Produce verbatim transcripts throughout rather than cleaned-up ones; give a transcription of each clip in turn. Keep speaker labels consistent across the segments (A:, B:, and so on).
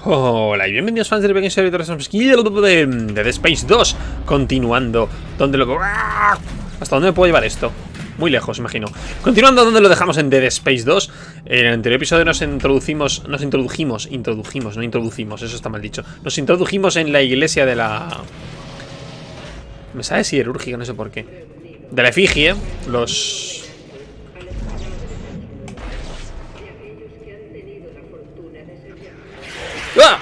A: Hola y bienvenidos fans del pequeño servidor de Dead Space dos. Continuando donde lo... ¿Hasta dónde me puedo llevar esto? Muy lejos, imagino. Continuando donde lo dejamos en Dead Space dos. En el anterior episodio nos introducimos Nos introdujimos Introdujimos, no introducimos, eso está mal dicho. Nos introdujimos en la iglesia de la... Me sale siderúrgica, no sé por qué. De la efigie. Los... ¡Ah!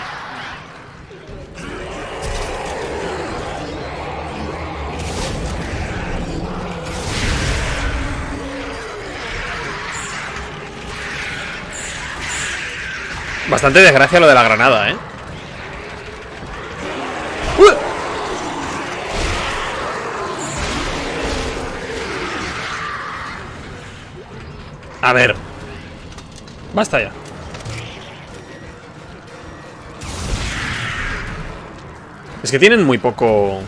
A: Bastante desgracia lo de la granada, ¿eh? ¡Uh! A ver. Basta ya. Es que tienen muy poco...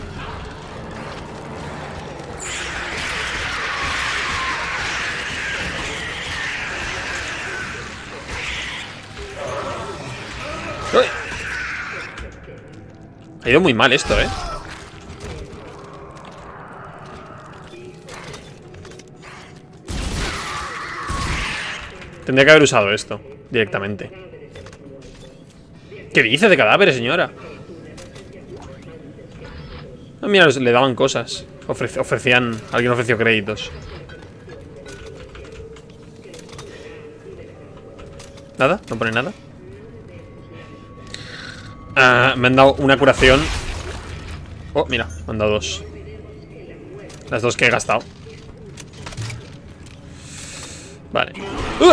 A: ¡Uy! Ha ido muy mal esto, ¿eh? Tendría que haber usado esto directamente. ¿Qué dice de cadáveres, señora? Ah, mira, le daban cosas. Ofre ofrecían... Alguien ofreció créditos. ¿Nada? ¿No pone nada? Ah, me han dado una curación. Oh, mira, me han dado dos. Las dos que he gastado. Vale. ¡Uh!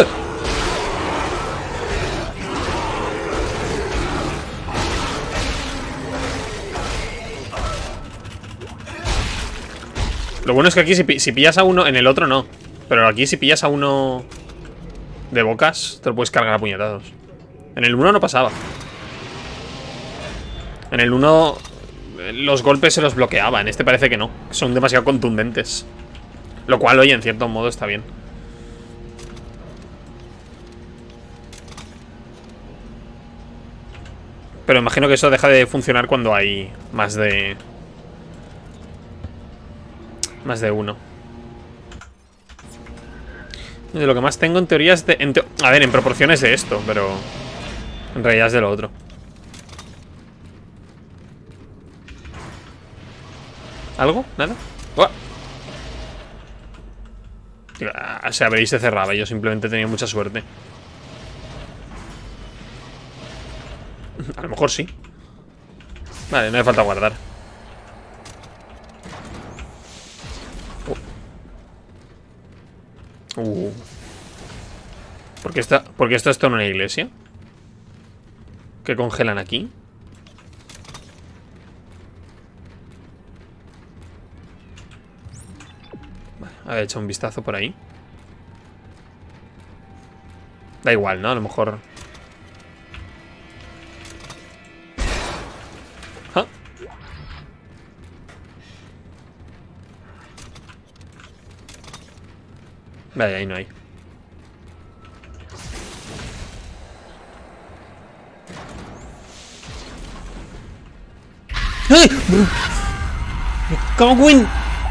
A: Lo bueno es que aquí si, si pillas a uno, en el otro no. Pero aquí si pillas a uno de bocas, te lo puedes cargar a puñetazos. En el uno no pasaba. En el uno los golpes se los bloqueaba. En este parece que no. Son demasiado contundentes. Lo cual, oye, en cierto modo está bien. Pero imagino que eso deja de funcionar cuando hay más de... Más de uno. De lo que más tengo en teoría es de... En te... A ver, en proporciones de esto, pero... En realidad es de lo otro. ¿Algo? ¿Nada? ¡Oh! Se abría y se cerraba. Yo simplemente tenía mucha suerte. A lo mejor sí. Vale, no hace falta guardar. Uh. ¿Por qué está, ¿por qué está esto en una iglesia? ¿Qué congelan aquí? Vale, a ver, hecho un vistazo por ahí. Da igual, ¿no? A lo mejor... ¿Ah? Vale, ahí no hay. ¡Ay! ¡Me cago en...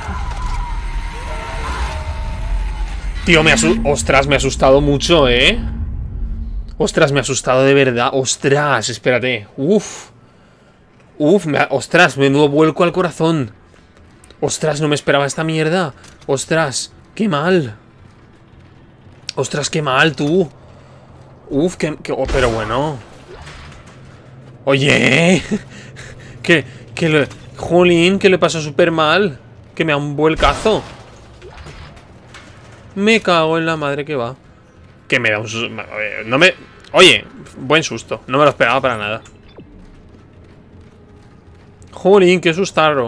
A: Tío, me asustado. Ostras, me ha asustado mucho, ¿eh? Ostras, me ha asustado de verdad. Ostras, espérate. Uf. Uf, me ha... Ostras, menudo vuelco al corazón. Ostras, no me esperaba esta mierda. Ostras, qué mal. Ostras, qué mal, tú. Uf, qué... qué... Oh, pero bueno. Oye. Que... Que le... Jolín, que le pasó súper mal. Que me da un vuelcazo. Me cago en la madre que va. Que me da un susto. No me... Oye, buen susto. No me lo esperaba para nada. Jolín, qué sustarro.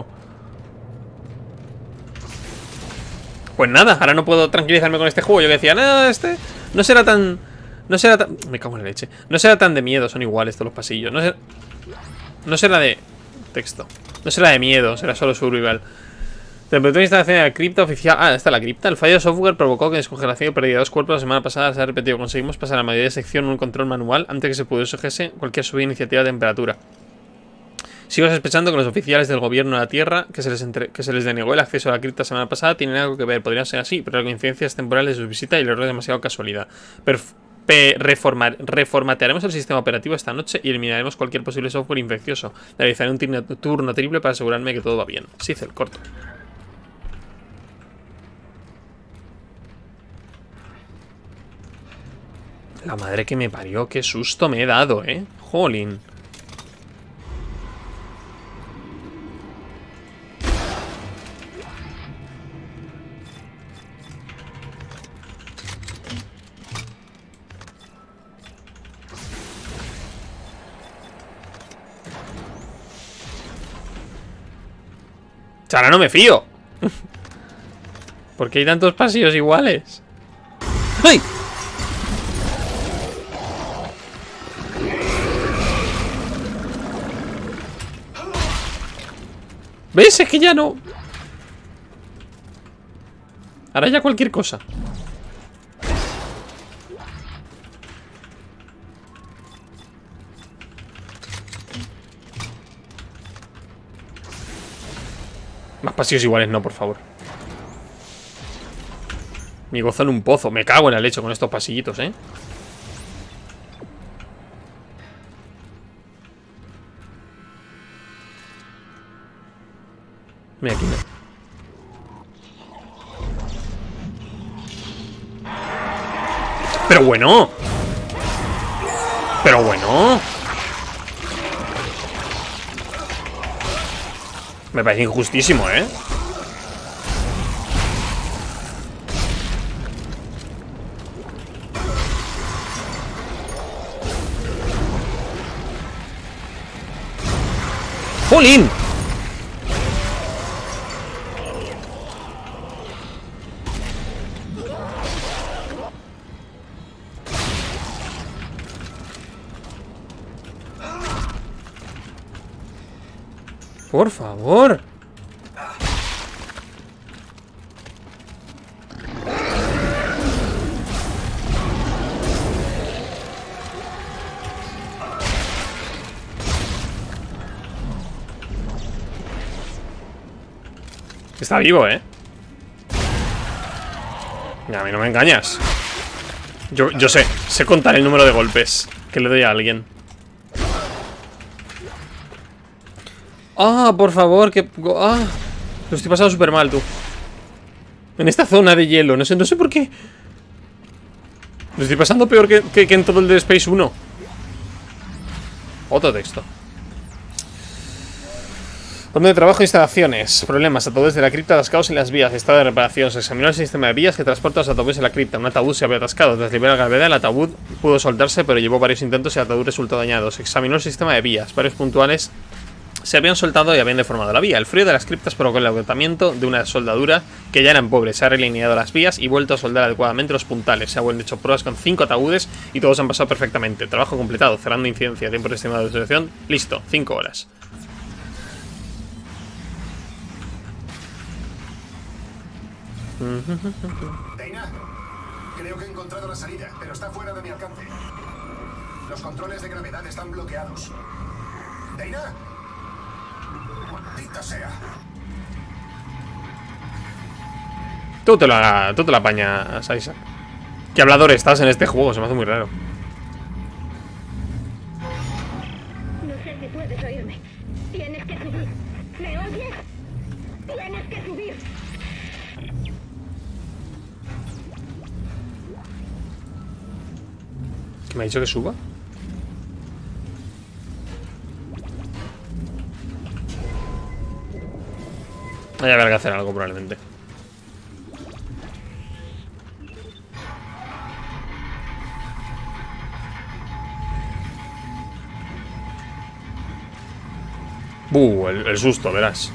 A: Pues nada, ahora no puedo tranquilizarme con este juego. Yo decía, no, este no será tan... No será tan... Me cago en la leche. No será tan de miedo, son iguales todos los pasillos. No será... No será de... Texto. No será de miedo, será solo survival. Temperatura de instalación de la cripta oficial. Ah, esta es la cripta. El fallo de software provocó que descongelación y pérdida de dos cuerpos la semana pasada se ha repetido. Conseguimos pasar a la mayoría de sección un control manual antes que se pudiese cualquier subida de iniciativa de temperatura. Sigo sospechando que los oficiales del gobierno de la Tierra, que se les, entre... que se les denegó el acceso a la cripta la semana pasada, tienen algo que ver. Podría ser así, pero la coincidencia es temporal de su visita y el error es demasiado casualidad. Perf... Reformar, reformatearemos el sistema operativo esta noche y eliminaremos cualquier posible software infeccioso. Realizaré un turno triple para asegurarme que todo va bien. Sizel, corto. La madre que me parió, qué susto me he dado, eh. Jolín. Ahora no me fío. ¿Por qué hay tantos pasillos iguales? ¡Ay! ¿Ves? Es que ya no. Ahora ya cualquier cosa. Más pasillos iguales no, por favor. Mi gozo en un pozo. Me cago en la leche con estos pasillitos, eh. Mira aquí. Pero bueno. Pero bueno. Me parece injustísimo, ¿eh? ¡Jolín! Por favor. Está vivo, ¿eh? A mí no me engañas. Yo, yo sé, sé contar el número de golpes que le doy a alguien. Ah, por favor, que... Ah, lo estoy pasando súper mal, tú. En esta zona de hielo, no sé, no sé por qué. Lo estoy pasando peor que, que, que en todo el de Space uno. Otro texto. Donde de trabajo e instalaciones. Problemas, ataúdes de la cripta atascados en las vías. Estado de reparación. Se examinó el sistema de vías que transporta los ataúdes en la cripta. Un ataúd se había atascado. Tras liberar la gravedad, el ataúd pudo soltarse, pero llevó varios intentos y el ataúd resultó dañado. Se examinó el sistema de vías. Varios puntuales se habían soltado y habían deformado la vía. El frío de las criptas provocó el agotamiento de una soldadura que ya eran pobres. Se ha realineado las vías y vuelto a soldar adecuadamente los puntales. Se han hecho pruebas con cinco ataúdes y todos han pasado perfectamente. Trabajo completado, cerrando incidencia. Tiempo estimado de solución. Listo, cinco horas.
B: Dana, creo que he encontrado la salida, pero está fuera de mi alcance. Los controles de gravedad están bloqueados. Dana, maldita sea.
A: Tú te la, tú te la apañas, Isaac. ¿Qué hablador estás en este juego? Se me hace muy raro.
C: No sé si puedes oírme. Tienes que subir. ¿Me oyes? Tienes que subir.
A: ¿Qué me ha dicho que suba? Voy a haber que hacer algo probablemente. Buh, el, el susto, verás.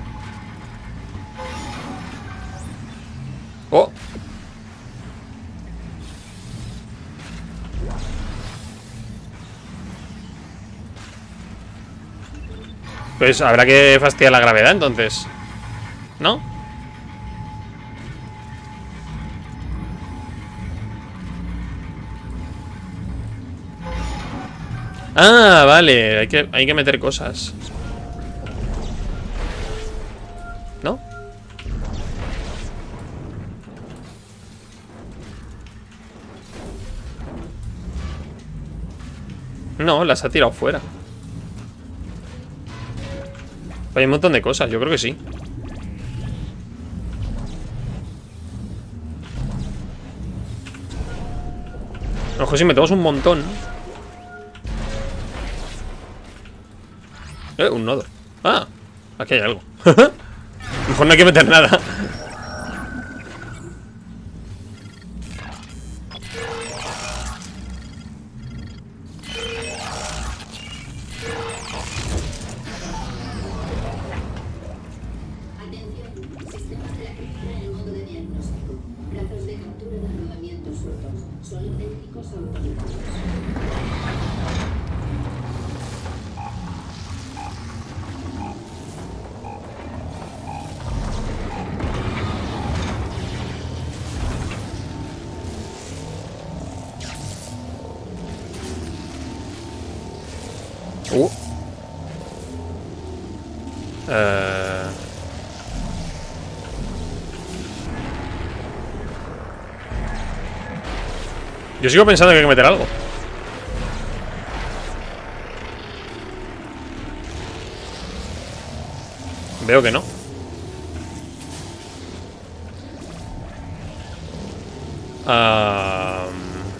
A: Oh. Pues habrá que fastidiar la gravedad entonces, ¿no? Ah, vale, hay que, hay que meter cosas. ¿No? No, las ha tirado fuera. Hay un montón de cosas, yo creo que sí. Ojo, si metemos un montón. Eh, un nodo. Ah, aquí hay algo. Mejor no hay que meter nada. Uh. Uh. Yo sigo pensando que hay que meter algo. Veo que no. Um...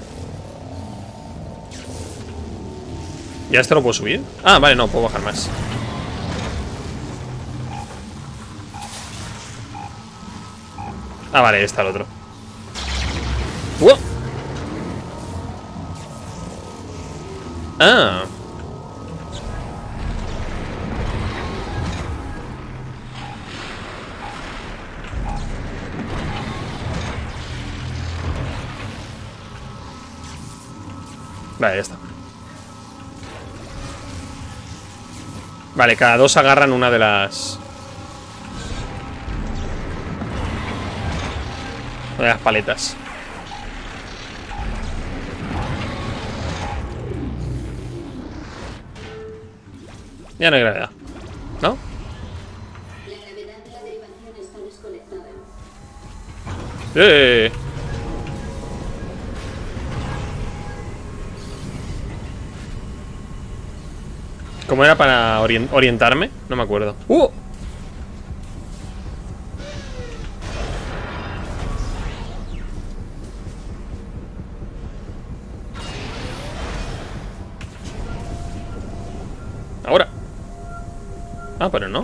A: ¿Ya esto lo puedo subir? Ah, vale, no, puedo bajar más. Ah, vale, está el otro. ¡Wow! Ah. Vale, ya está. Vale, cada dos agarran una de las... de las paletas. Ya no hay gravedad, ¿no?
D: La gravedad de la derivación está desconectada.
A: ¡Eh! ¿Cómo era para orient orientarme? No me acuerdo. ¡Uh! Ahora. Ah, pero no.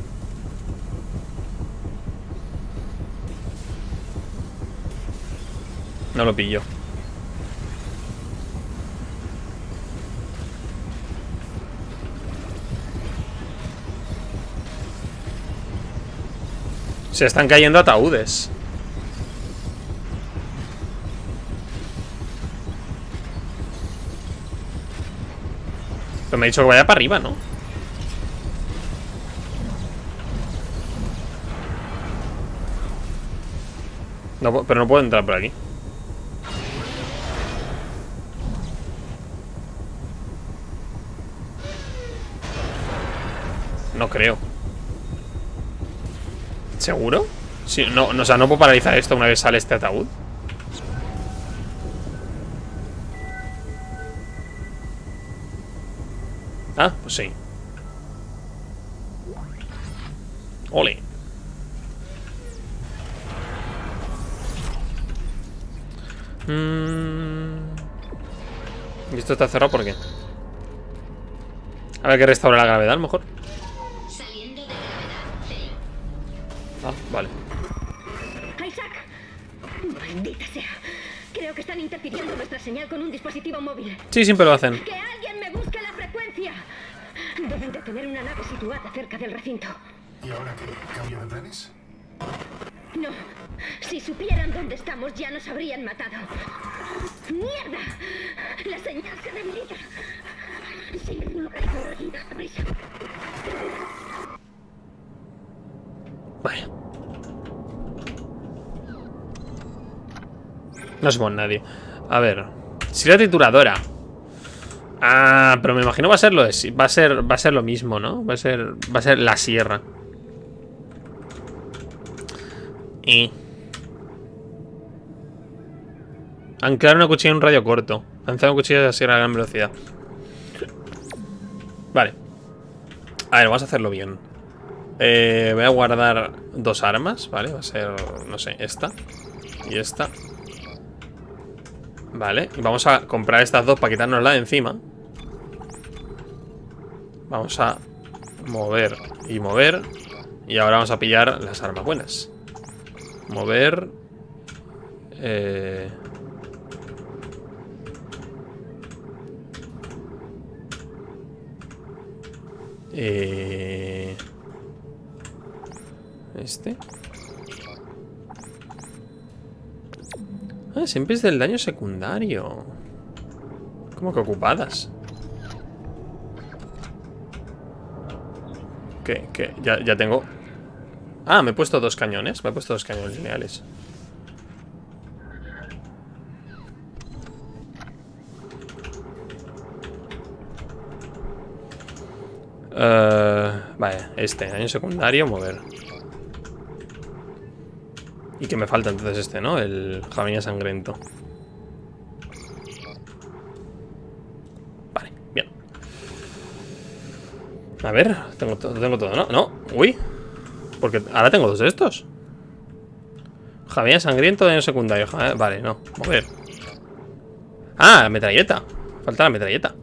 A: No lo pillo. Se están cayendo ataúdes. Pero me ha dicho que vaya para arriba, ¿no? No, pero no puedo entrar por aquí. No creo. ¿Seguro? Sí, no, no, o sea, no puedo paralizar esto una vez sale este ataúd. Ah, pues sí. Ole. Mm. ¿Y esto está cerrado por qué? A ver, que restaura la gravedad a lo mejor.
D: Saliendo de gravedad cero.
A: Ah, vale.
C: ¡Isaac! ¡Maldita sea! Creo que están interfiriendo nuestra señal con un dispositivo móvil.
A: Sí, siempre lo hacen.
C: ¡Que alguien me busque la frecuencia! Deben de tener una nave situada cerca del recinto.
B: ¿Y ahora qué? ¿Cambio de planes?
C: No. Si supieran dónde estamos, ya nos habrían matado. ¡Mierda! La señal se debilita. Sí, no prisa.
A: Vaya. No se pone nadie. A ver. Si la trituradora. Ah, pero me imagino va a ser lo de, va a ser va a ser lo mismo, ¿no? Va a ser va a ser la sierra. Y anclar una cuchilla en un radio corto. Lanzar una cuchilla de la sierra a gran velocidad. Vale. A ver, vamos a hacerlo bien. Eh, voy a guardar dos armas, ¿vale? Va a ser, no sé, esta y esta. Vale, y vamos a comprar estas dos para quitarnos la de encima. Vamos a mover y mover. Y ahora vamos a pillar las armas buenas. Mover. Eh... Eh... Este. Ah, siempre es del daño secundario. ¿Cómo que ocupadas? ¿Qué? ¿Qué? Ya, ya tengo. Ah, me he puesto dos cañones. Me he puesto dos cañones lineales. Uh, vale, este, daño secundario, mover. Y que me falta entonces este, ¿no? El jabalina sangriento. Vale, bien. A ver, tengo todo, tengo todo, ¿no? No, uy. Porque ahora tengo dos de estos. Jabalina sangriento, daño secundario. Vale, no, mover. Ah, la metralleta. Falta la metralleta.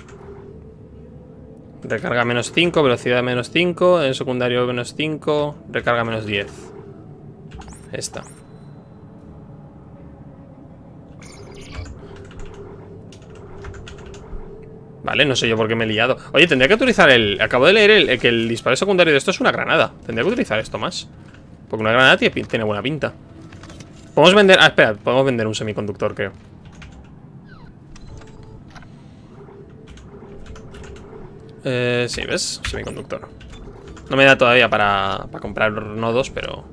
A: Recarga menos cinco, velocidad menos cinco, en secundario menos cinco, recarga menos diez. Esta. Vale, no sé yo por qué me he liado. Oye, tendría que utilizar el... Acabo de leer el, el, que el disparo secundario de esto es una granada. Tendría que utilizar esto más. Porque una granada tiene, tiene buena pinta. Podemos vender... Ah, espera, podemos vender un semiconductor, creo. Eh, sí, ¿ves? Semiconductor. No me da todavía para, para comprar nodos, pero...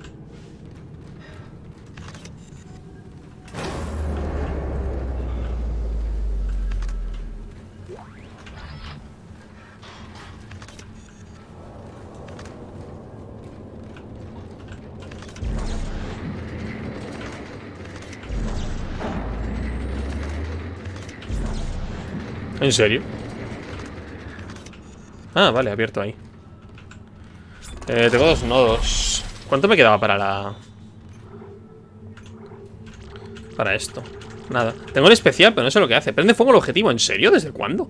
A: ¿En serio? Ah, vale, abierto ahí. Eh, tengo dos nodos. ¿Cuánto me quedaba para la... Para esto? Nada. Tengo el especial, pero no sé lo que hace. Prende fuego el objetivo. ¿En serio? ¿Desde cuándo?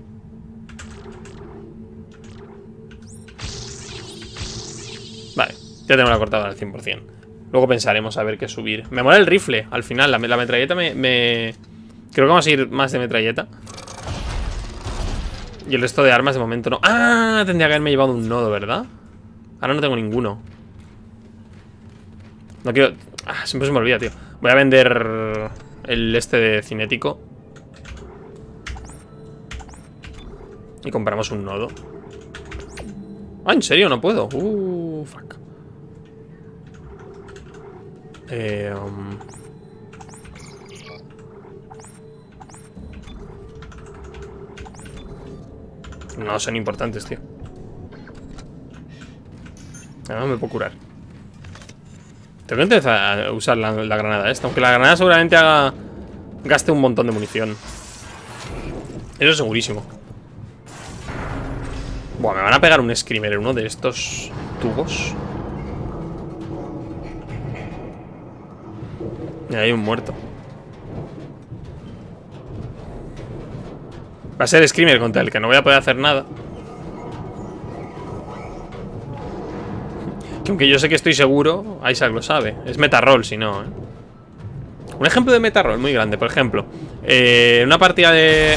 A: Vale, ya tengo la cortada al cien por cien. Luego pensaremos a ver qué subir. Me mola el rifle, al final. La, la metralleta me, me... Creo que vamos a ir más de metralleta. Y el resto de armas de momento no. Ah, tendría que haberme llevado un nodo, ¿verdad? Ahora no tengo ninguno. No quiero... Ah, siempre se me olvida, tío. Voy a vender el este de cinético. Y compramos un nodo. Ah, ¿en serio? No puedo. Uh, fuck. Eh... Um... No son importantes, tío. No me puedo curar. Tengo que empezar a usar la, la granada esta. Aunque la granada seguramente haga... Gaste un montón de munición. Eso segurísimo. Buah, me van a pegar un screamer en uno de estos tubos. Y hay un muerto. Va a ser screamer contra el que no voy a poder hacer nada. Que aunque yo sé que estoy seguro, Isaac lo sabe. Es meta-roll, si no, ¿eh? Un ejemplo de meta-roll muy grande, por ejemplo. Eh, una partida de...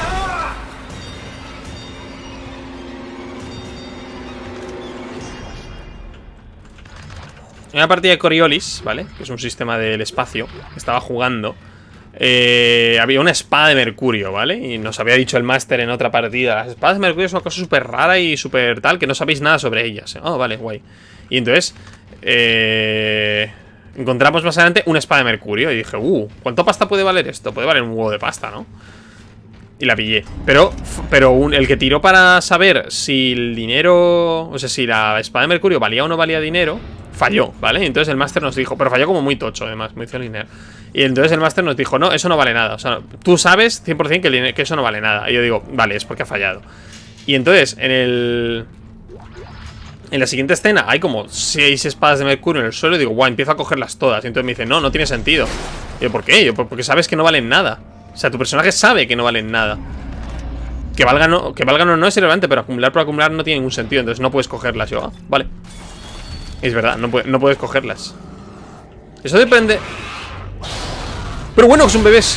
A: Una partida de Coriolis, ¿vale? Que es un sistema del espacio que estaba jugando. Eh, había una espada de mercurio, ¿vale? Y nos había dicho el máster en otra partida: las espadas de mercurio es una cosa súper rara y súper tal, que no sabéis nada sobre ellas. Oh, vale, guay. Y entonces eh, encontramos más adelante una espada de mercurio. Y dije, uh, ¿cuánto pasta puede valer esto? Puede valer un huevo de pasta, ¿no? Y la pillé. Pero, pero un, el que tiró para saber si el dinero... O sea, si la espada de Mercurio valía o no valía dinero, falló, ¿vale? Y entonces el máster nos dijo... Pero falló como muy tocho, además, muy lineal. Y entonces el máster nos dijo, no, eso no vale nada. O sea, tú sabes cien por cien que, el dinero, que eso no vale nada. Y yo digo, vale, es porque ha fallado. Y entonces, en el... En la siguiente escena hay como seis espadas de Mercurio en el suelo. Y digo, guau, empiezo a cogerlas todas. Y entonces me dice, no, no tiene sentido. Y yo, ¿por qué? Yo, porque sabes que no valen nada. O sea, tu personaje sabe que no valen nada. Que valgan o, que valgan o no es irrelevante, pero acumular por acumular no tiene ningún sentido. Entonces no puedes cogerlas. Yo, ah, vale. Es verdad, no, puede, no puedes cogerlas. Eso depende. Pero bueno, que son bebés.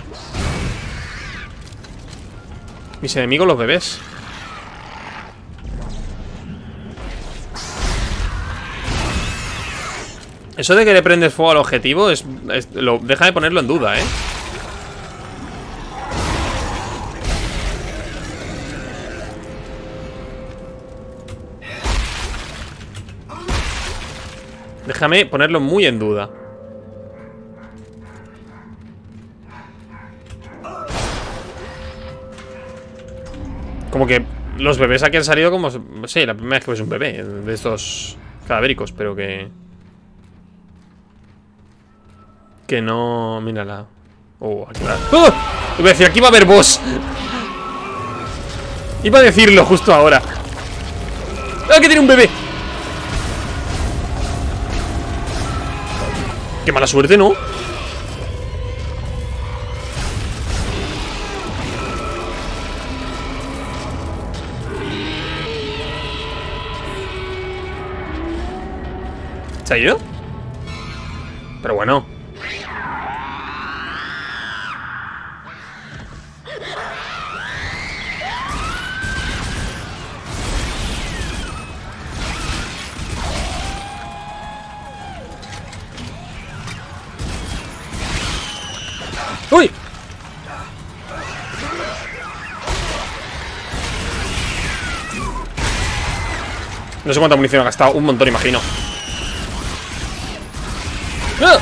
A: Mis enemigos, los bebés. Eso de que le prendes fuego al objetivo es, es lo, deja de ponerlo en duda, eh. Déjame ponerlo muy en duda. Como que los bebés aquí han salido como... Sí, la primera vez que ves un bebé de estos cadavéricos, pero que... Que no... Mírala. Oh, aquí va... ¡Oh! Iba a decir, aquí va a haber boss. Iba a decirlo justo ahora. ¡Ah, que tiene un bebé! ¡Qué mala suerte, ¿no? ¿Se ha ido? Pero bueno. ¡Uy! No sé cuánta munición ha gastado. Un montón, imagino. ¡Ah!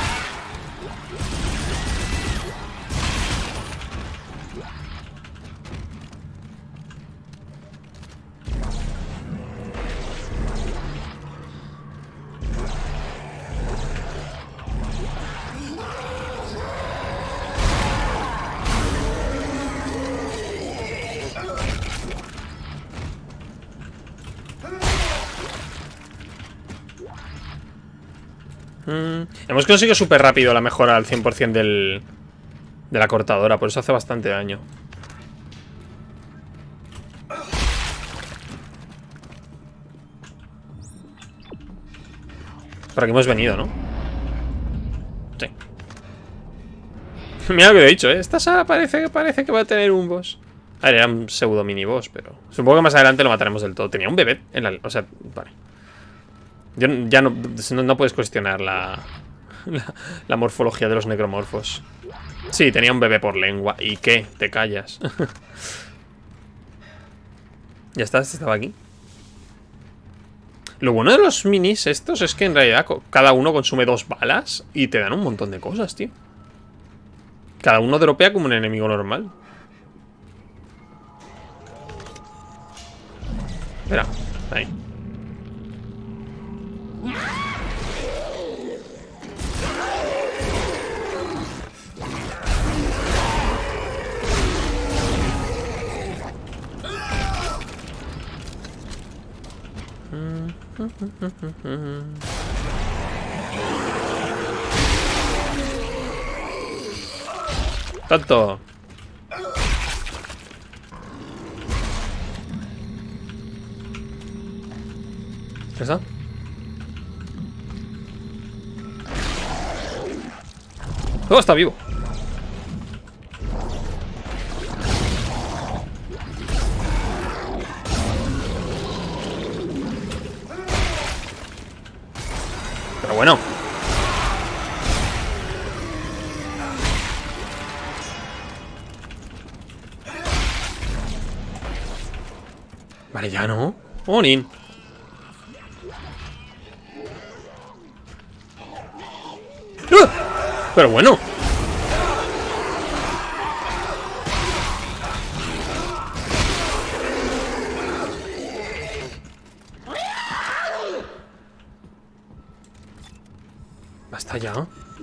A: Mm, hemos conseguido súper rápido la mejora al cien por cien del, de la cortadora. Por eso hace bastante daño. Por aquí hemos venido, ¿no? Sí. Mira lo que he dicho, ¿eh? Esta sala parece, parece que va a tener un boss. A ver, era un pseudo mini boss, pero... Supongo que más adelante lo mataremos del todo. Tenía un bebé en la... O sea, vale. Yo, ya no, no, no puedes cuestionar la, la, la morfología de los necromorfos. Sí, tenía un bebé por lengua. ¿Y qué? Te callas. Ya está, estaba aquí. Lo bueno de los minis estos es que en realidad cada uno consume dos balas y te dan un montón de cosas, tío. Cada uno dropea como un enemigo normal. Espera, ahí. Tanto. ¿Qué está? Oh, está vivo. Pero bueno. Vale, ya no. Onin. ¡Uh! Pero bueno. Deja ya.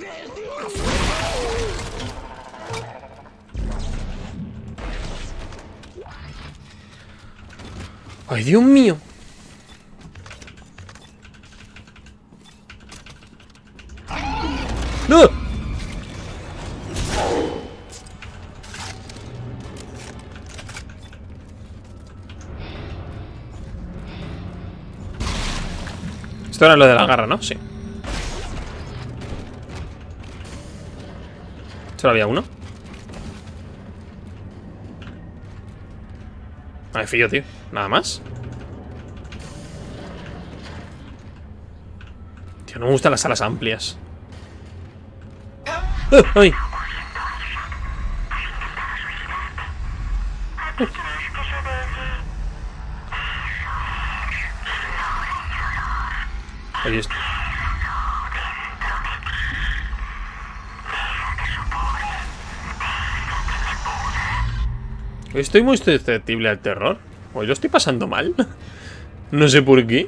A: Ay, Dios mío. ¡No! Esto era lo de la garra, ¿no? Sí. ¿Solo había uno? No me fío, tío. Nada más. Tío, no me gustan las salas amplias. ¡Uh! ¡Ay! Oye, esto. Estoy muy susceptible al terror. Hoy lo estoy pasando mal. No sé por qué.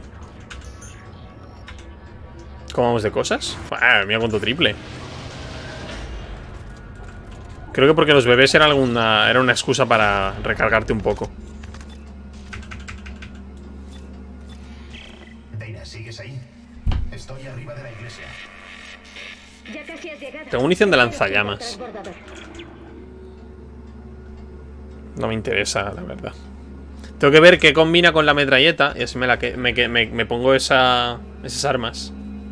A: ¿Cómo vamos de cosas? Ah, mira cuánto triple. Creo que porque los bebés eran alguna, era una excusa para recargarte un poco.
B: Deina, ¿sigues ahí? Estoy arriba de la iglesia.
C: Ya casi has llegado.
A: Tengo munición de lanzallamas. No me interesa, la verdad. Tengo que ver qué combina con la metralleta y así me, la que, me, me, me pongo esa, esas armas.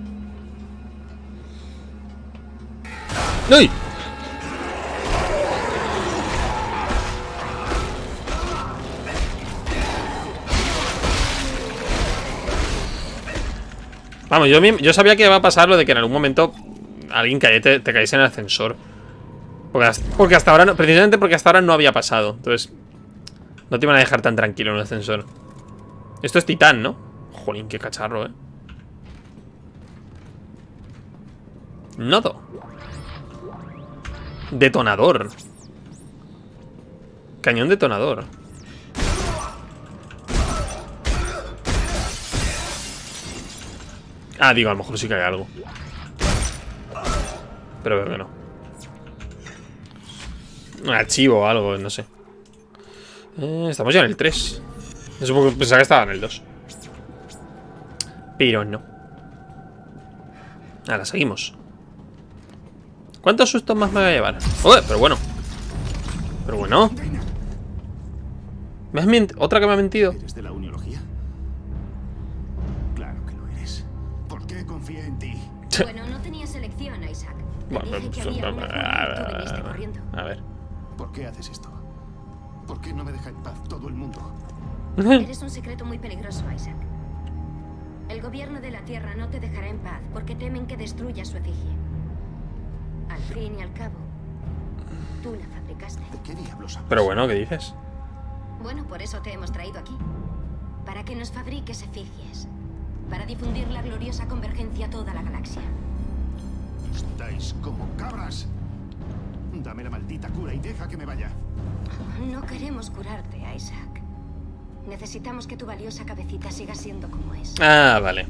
A: ¡Ay! Vamos, yo, yo sabía que iba a pasar lo de que en algún momento alguien te, te caíse en el ascensor. Porque hasta, porque hasta ahora, no, precisamente porque hasta ahora no había pasado. Entonces, no te iban a dejar tan tranquilo en el ascensor. Esto es titán, ¿no? Jolín, qué cacharro, ¿eh? Nodo. Detonador. Cañón detonador. Ah, digo, a lo mejor sí que hay algo. Pero creo que no. Un archivo o algo, no sé. eh, Estamos ya en el tres. Yo supongo que pensaba que estaba en el dos. Pero no. Ahora, seguimos. ¿Cuántos sustos más me voy a llevar? ¡Oh! Pero bueno. Pero bueno. ¿Me has mentido? ¿Otra que me ha mentido?
B: ¿Eres de la uniología? Claro que lo eres. ¿Por qué confié en ti?
C: Bueno, no tenías elección, Isaac. Te
A: Bueno,
C: dije que
A: pues,
C: había una forma y tú viniste
A: a
C: corriendo.
A: ver. A ver.
B: ¿Por qué haces esto? ¿Por qué no me deja en paz todo el mundo?
C: Eres un secreto muy peligroso, Isaac. El gobierno de la Tierra no te dejará en paz porque temen que destruyas su efigie. Al fin y al cabo, tú la fabricaste.
B: ¿De qué diablos hablas?
A: Pero bueno, ¿qué dices?
C: Bueno, por eso te hemos traído aquí. Para que nos fabriques efigies. Para difundir la gloriosa convergencia a toda la galaxia.
B: Estáis como cabras. Dame la maldita cura y deja que me vaya.
C: No queremos curarte, Isaac. Necesitamos que tu valiosa cabecita siga siendo como es.
A: Ah, vale.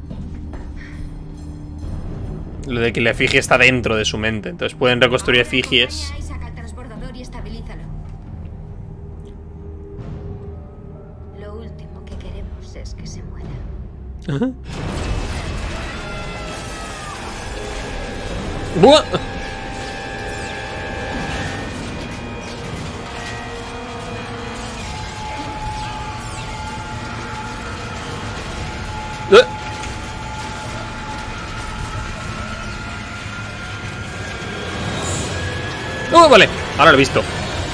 A: Lo de que la efigie está dentro de su mente. Entonces pueden reconstruir efigies.
C: Acompaña a Isaac al transbordador y estabilízalo. Lo último que queremos es que se muera.
A: Ajá. ¡Buah! ¡Eh! ¡Oh, vale! Ahora lo he visto.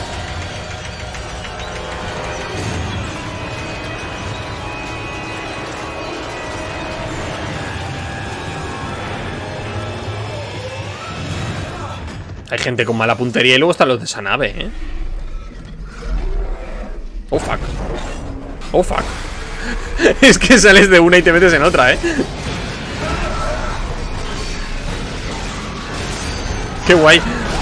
A: Hay gente con mala puntería y luego están los de esa nave, ¿eh? Oh, fuck. Oh, fuck. Es que sales de una y te metes en otra, ¿eh? Qué guay.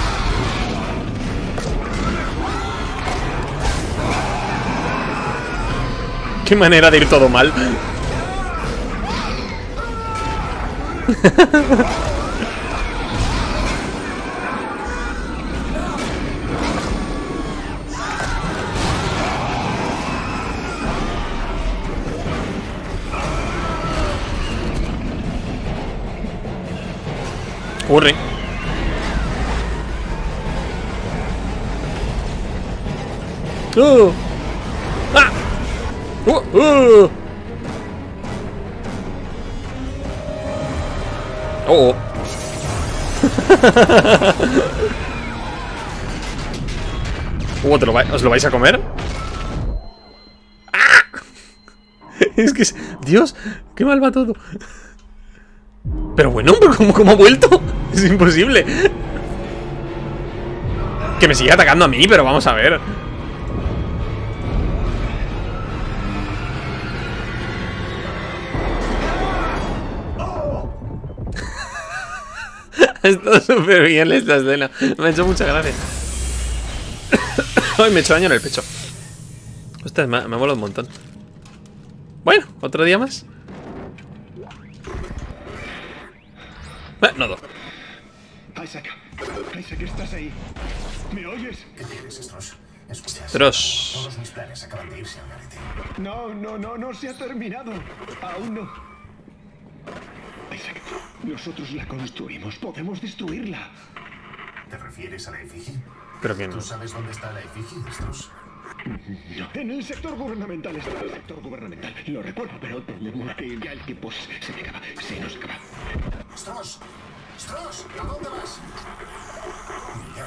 A: Qué manera de ir todo mal. ocurre. ¡Uh! ¡Ah! ¡Uh! ¡Uh! ¡Oh! Uh, ¿te lo va- ¿os lo vais a comer? ¡Ah! Es que... es- Dios, qué mal va todo. Pero bueno, ¿cómo, cómo ha vuelto? Es imposible. Que me sigue atacando a mí, pero vamos a ver. Ha estado súper bien esta escena. Me ha hecho mucha gracia. Ay, me he hecho daño en el pecho. Ostras, me ha, me ha molado un montón. Bueno, otro día más. Eh, nodo.
E: Isaac, Isaac, ¿estás ahí? ¿Me oyes?
B: ¿Qué quieres, Stross? Escuchas.
A: Tros.
B: Todos mis planes acaban de irse al garete.
E: No, no, no, no se ha terminado. Aún no. Isaac, nosotros la construimos. Podemos destruirla.
B: ¿Te refieres a la efigie?
A: Pero que no.
B: ¿Tú sabes dónde está la efigie, Stross?
E: No. En el sector gubernamental está el sector gubernamental. Lo recuerdo, pero tenemos que ir ya. El tiempo se me acaba. Se nos acaba.
B: ¡Stross! ¡Stross! ¿A dónde vas? Mierda.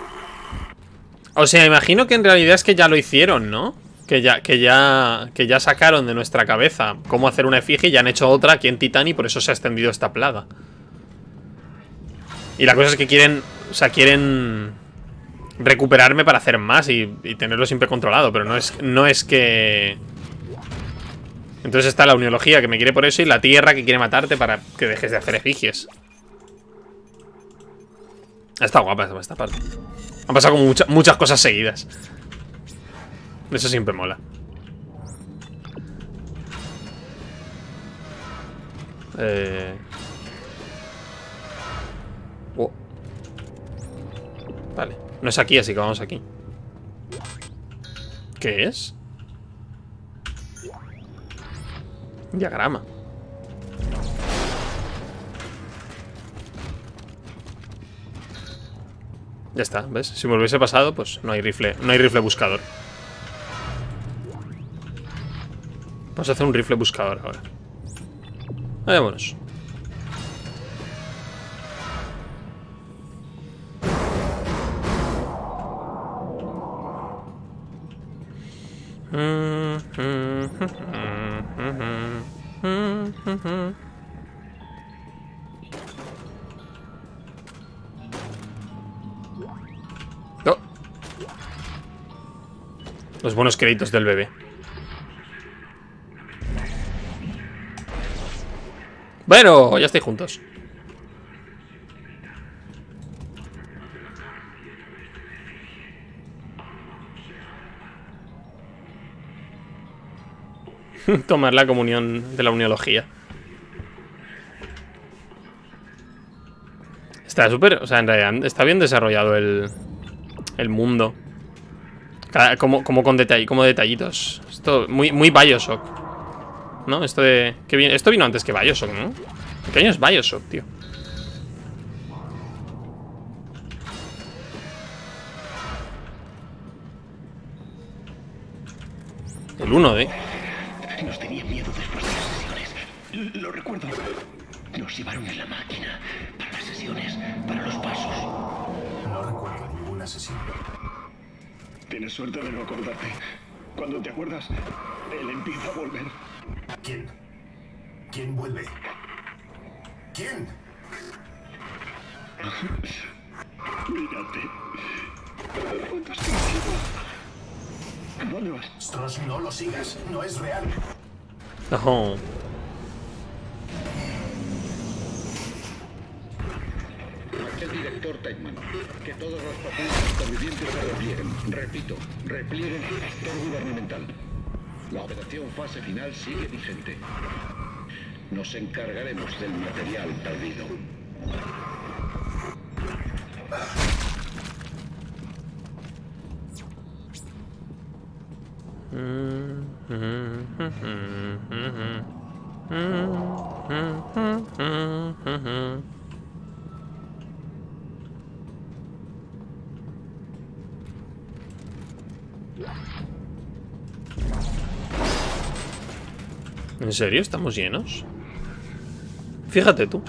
A: O sea, imagino que en realidad es que ya lo hicieron, ¿no? Que ya, que ya, que ya sacaron de nuestra cabeza cómo hacer una efigie y ya han hecho otra aquí en Titán y por eso se ha extendido esta plaga. Y la cosa es que quieren, o sea, quieren recuperarme para hacer más y, y tenerlo siempre controlado, pero no es, no es que... Entonces está la uniología que me quiere por eso y la tierra que quiere matarte para que dejes de hacer efigies. Está guapa esta parte. Han pasado como mucha, muchas cosas seguidas. Eso siempre mola. Eh... Oh. Vale. No es aquí, así que vamos aquí. ¿Qué es? Diagrama. Ya está, ¿ves? Si me lo hubiese pasado, pues no hay rifle. No hay rifle buscador. Vamos a hacer un rifle buscador ahora. Vámonos. Oh. Los buenos créditos del bebé. Bueno, ya estáis juntos. Tomar la comunión de la uniología. Está súper, o sea, en realidad está bien desarrollado el, el mundo. Cada, como, como con detalle, como detallitos. Esto muy, muy Bioshock, ¿no? Esto de que viene, esto vino antes que Bioshock, ¿no? ¿Qué año es Bioshock, tío? El uno, ¿eh?
E: Nos tenían miedo después de las sesiones. L- Lo recuerdo. Nos llevaron en la máquina para las sesiones, para los pasos.
B: No recuerdo ninguna sesión.
E: Tienes suerte de no acordarte. Cuando te acuerdas, él empieza a volver.
B: ¿Quién? ¿Quién vuelve? ¿Quién?
E: Mírate. ¿Cuántos tiempos? ¿A dónde vas?
B: Stross, no lo sigas. No es real.
A: Oh.
F: Aquí el director Teitman. Que todos los pacientes supervivientes se replieguen. Repito, replieguen al sector gubernamental. La operación fase final sigue vigente. Nos encargaremos del material perdido.
A: ¿En serio? ¿Estamos llenos? Fíjate tú.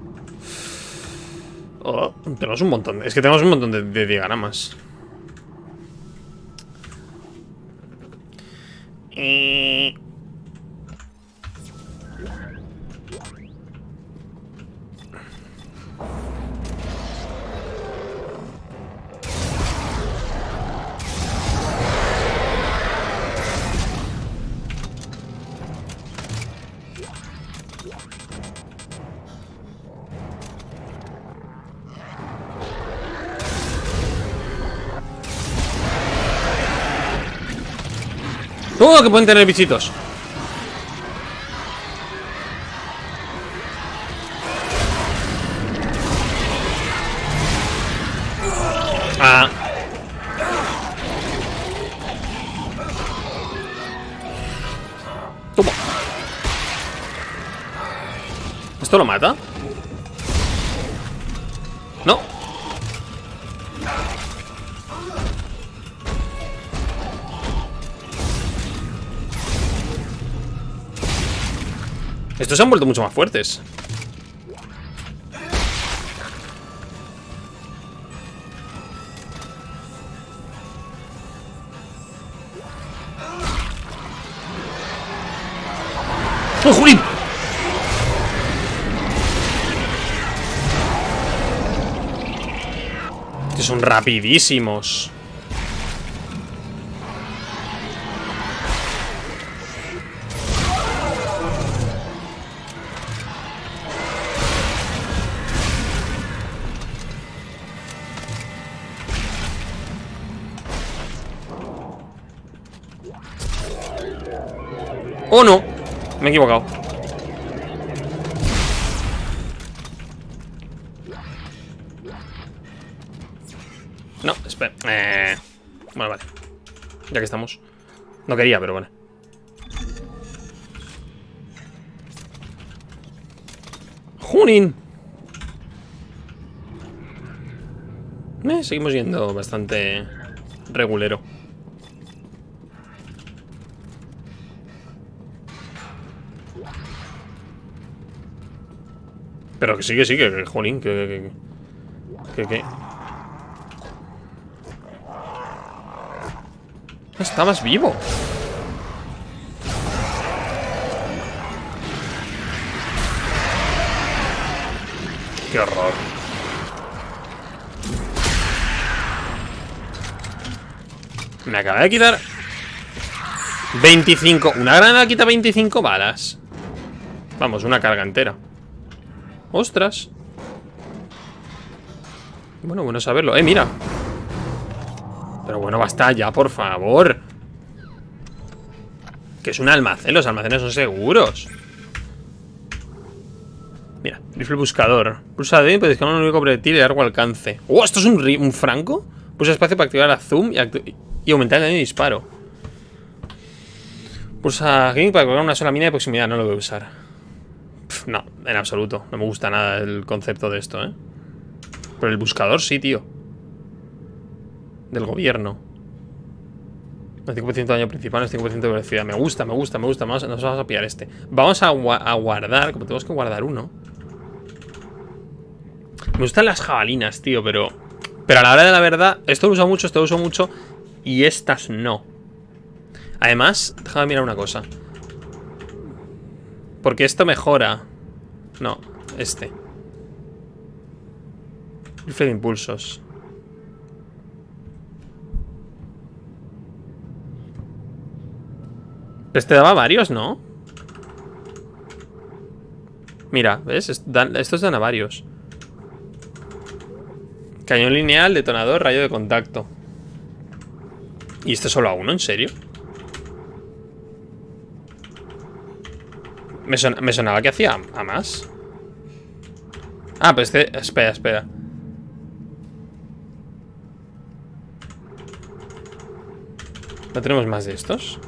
A: Oh, tenemos un montón de... Es que tenemos un montón de, de diagramas. Y... ¡Oh, que pueden tener bichitos! Ah. Toma. ¿Esto lo mata? No. Estos se han vuelto mucho más fuertes. ¡Oh, Jurín! Que son rapidísimos. ¡Oh, no! Me he equivocado. No, espera. Eh... Bueno, vale. Ya que estamos. No quería, pero vale. ¡Junin! Eh, seguimos yendo bastante regulero. Pero que sí, que sí, que, que jolín, que, que, que, que... Estabas vivo. Qué horror. Me acaba de quitar veinticinco. Una granada quita veinticinco balas. Vamos, una carga entera. ¡Ostras! Bueno, bueno saberlo. ¡Eh, mira! Pero bueno, basta ya, por favor. Que es un almacén. Los almacenes son seguros. Mira, rifle buscador. Pulsa D, puedes disparar un único proyectil de largo alcance. ¡Oh! ¿Esto es un, un franco? Pulsa espacio para activar la zoom y, y aumentar el daño de disparo. Pulsa G para colocar una sola mina de proximidad. No lo voy a usar. No, en absoluto. No me gusta nada el concepto de esto, ¿eh? Pero el buscador sí, tío. Del gobierno. El cinco por ciento de daño principal, el cinco por ciento de velocidad. Me gusta, me gusta, me gusta. Vamos, nos vamos a pillar este. Vamos a, gua a guardar, como tenemos que guardar uno. Me gustan las jabalinas, tío, pero... Pero a la hora de la verdad, esto lo uso mucho, esto lo uso mucho. Y estas no. Además, déjame mirar una cosa. Porque esto mejora. No, este. Rifle de impulsos. Este daba varios, ¿no? Mira, ¿ves? Estos dan a varios. Cañón lineal, detonador, rayo de contacto. ¿Y este solo a uno? ¿En serio? Me, son, me sonaba que hacía a más. Ah, pues este... Espera, espera. ¿No tenemos más de estos?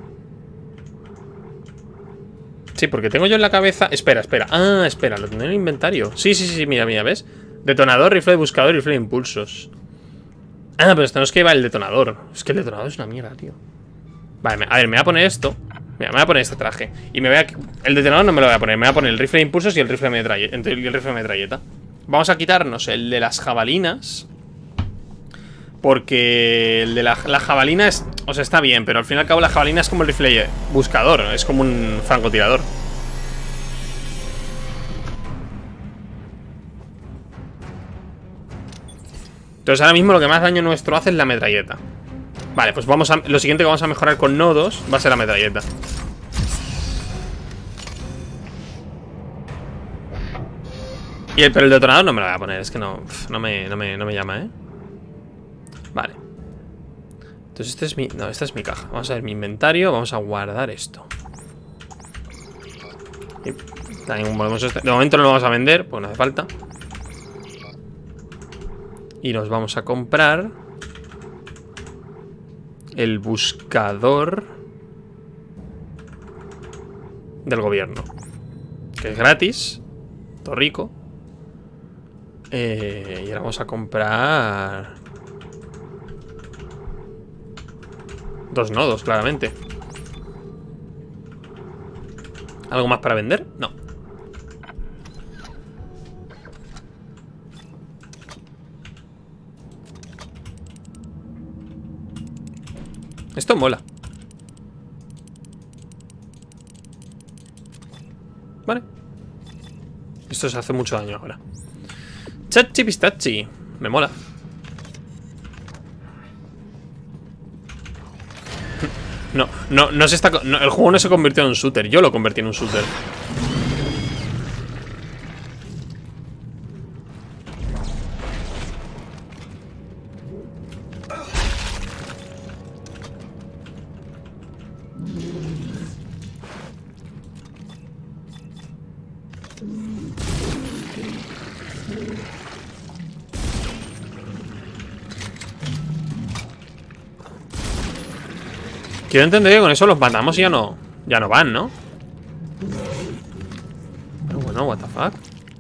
A: Sí, porque tengo yo en la cabeza... Espera, espera. Ah, espera, lo tendré en el inventario. Sí, sí, sí, mira, mira, ¿ves? Detonador, rifle de buscador y rifle de impulsos. Ah, pero esto no es que va el detonador. Es que el detonador es una mierda, tío. Vale, a ver, me voy a poner esto. Mira, me voy a poner este traje. Y me voy a... El detonador no me lo voy a poner. Me voy a poner el rifle de impulsos y el rifle de metralleta. Y el rifle de metralleta. Vamos a quitarnos el de las jabalinas. Porque el de la, la jabalina es... O sea, está bien, pero al fin y al cabo la jabalina es como el rifle buscador. Es como un francotirador. Entonces ahora mismo lo que más daño nuestro hace es la metralleta. Vale, pues vamos a... Lo siguiente que vamos a mejorar con nodos va a ser la metralleta. Y el, pero el detonador no me lo voy a poner. Es que no, no, me, no, me, no me llama, ¿eh? Vale. Entonces este es mi... No, esta es mi caja. Vamos a ver mi inventario. Vamos a guardar esto. Y también podemos este... De momento no lo vamos a vender, pues no hace falta. Y nos vamos a comprar el buscador del gobierno, que es gratis, todo rico. Eh, y ahora vamos a comprar dos nodos, claramente. ¿Algo más para vender? No. Esto mola. Vale. Esto se hace mucho daño ahora. Chachi pistachi. Me mola. No, no, no se está... No, el juego no se convirtió en un shooter. Yo lo convertí en un shooter. Quiero entender que con eso los matamos y ya no... Ya no van, ¿no? Pero bueno, what the fuck.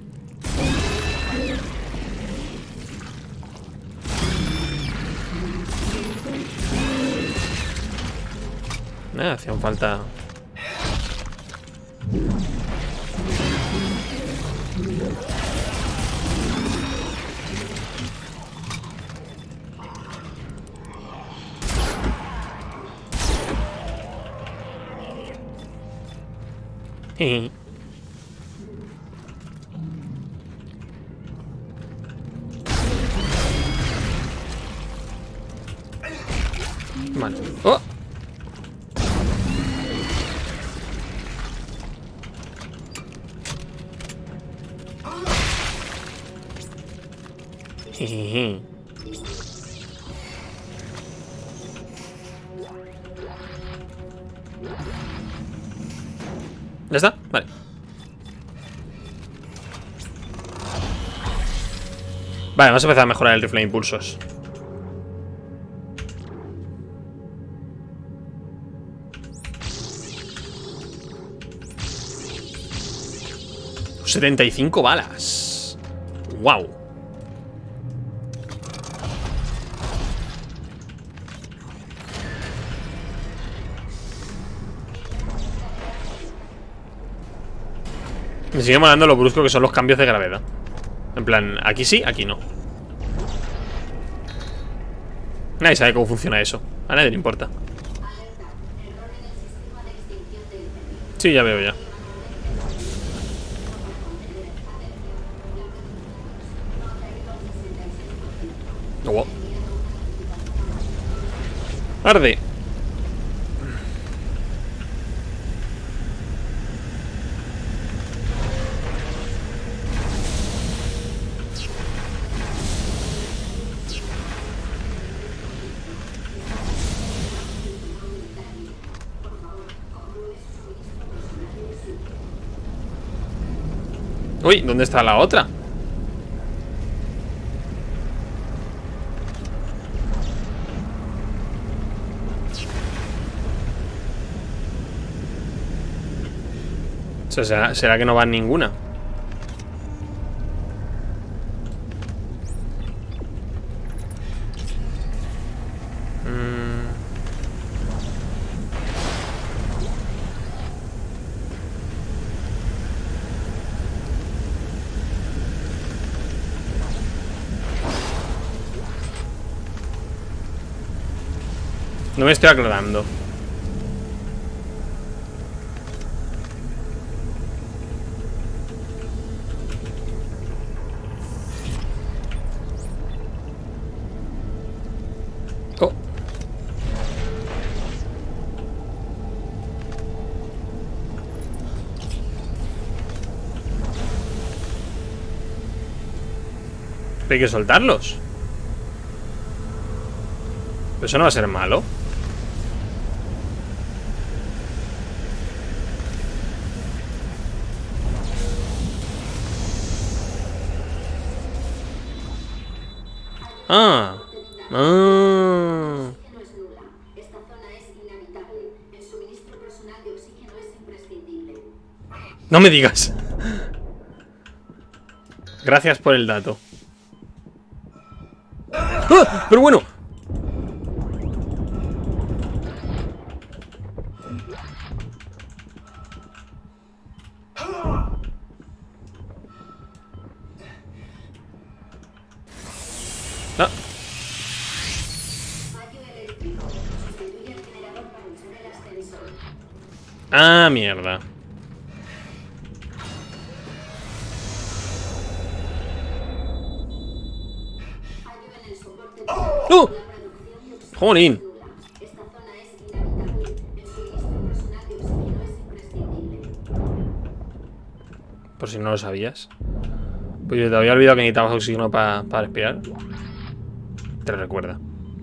A: Eh, hacían falta... Vale. ¡Oh! Jejeje. ¿Ya está? Vale. Vale, vamos a empezar a mejorar el rifle de impulsos. setenta y cinco balas. Wow. Me sigue molando lo brusco que son los cambios de gravedad. En plan, aquí sí, aquí no. Nadie sabe cómo funciona eso. A nadie le importa. Sí, ya veo ya. Oh. Arde. Uy, ¿dónde está la otra? O sea, ¿será, será que no van ninguna? No me estoy aclarando. Oh. Hay que soltarlos. Pero eso no va a ser malo. Ah. Ah.
D: No es nula. Esta zona es inhabitable. El suministro personal de oxígeno es imprescindible.
A: No me digas. Gracias por el dato. ¡Ah! Pero bueno. Ah.
D: Fallo eléctrico. Sustituye el generador para usar el ascensor.
A: Ah, mierda.
D: Fallo en el soporte.
A: ¡Oh!
D: La producción de oxígeno
A: Jolín.
D: es nula. Esta zona es inhabitable. El suministro personal de oxígeno es imprescindible.
A: Por si no lo sabías. Pues yo te había olvidado que necesitabas oxígeno para pa respirar. Te recuerda.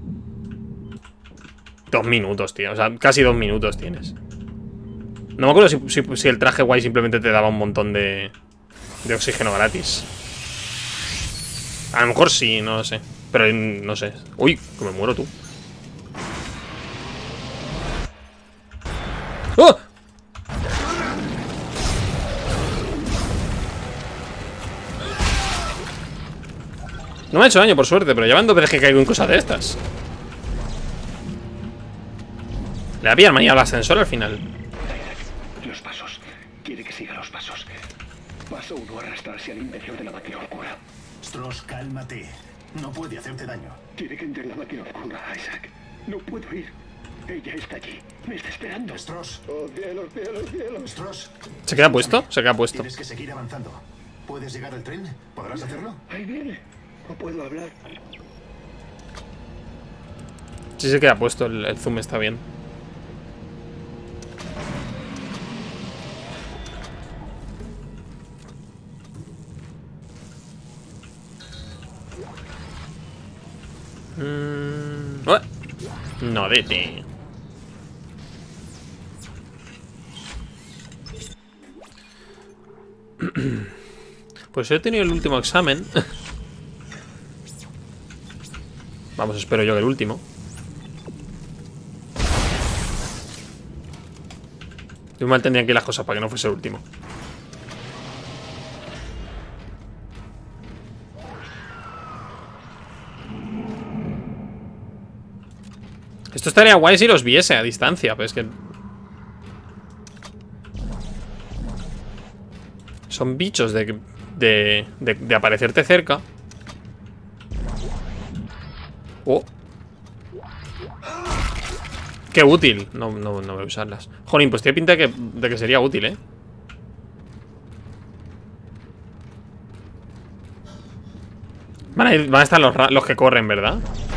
A: Dos minutos, tío. O sea, casi dos minutos tienes. No me acuerdo si, si, si el traje guay simplemente te daba un montón de, de oxígeno gratis. A lo mejor sí, no lo sé. Pero no sé. Uy, que me muero tú. ¡Oh! No me ha hecho daño, por suerte, pero ya van dos veces que caigo en cosas de estas. Le ha pillado manía al ascensor al final.
E: Los pasos. Quiere que siga los pasos. Paso uno, arrastrarse al interior de la máquina oscura.
B: Stross, cálmate. No puede hacerte daño.
E: Tiene que entrar en la máquina oscura, Isaac. No puedo ir. Ella está allí. Me está esperando.
B: Stross,
E: Oh, cielos, cielos, cielos.
B: Stross.
A: ¿Se queda puesto? Se queda puesto.
B: Tienes que seguir avanzando. ¿Puedes llegar al tren? ¿Podrás hacerlo?
E: Ahí viene. No puedo hablar.
A: Sí se queda puesto, el, el zoom está bien. Mm, ¡oh! No, vete. Pues he tenido el último examen. Vamos, espero yo que el último. Yo mal tendrían que ir las cosas para que no fuese el último. Esto estaría guay si los viese a distancia, pero es que... Son bichos de, de, de, de aparecerte cerca. Oh. Qué útil. No, no, no voy a usarlas. Jolín, pues tiene pinta de que, de que sería útil, ¿eh? Van a, ir, van a estar los, los que corren, ¿verdad?